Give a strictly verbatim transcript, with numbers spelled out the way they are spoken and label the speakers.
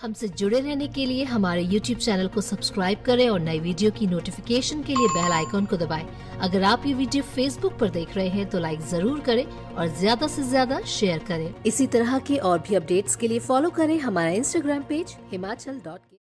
Speaker 1: हमसे जुड़े रहने के लिए हमारे यूट्यूब चैनल को सब्सक्राइब करें और नई वीडियो की नोटिफिकेशन के लिए बेल आइकॉन को दबाएं। अगर आप ये वीडियो फेसबुक पर देख रहे हैं तो लाइक जरूर करें और ज्यादा से ज्यादा शेयर करें। इसी तरह के और भी अपडेट्स के लिए फॉलो करें हमारा इंस्टाग्राम पेज हिमाचल डॉट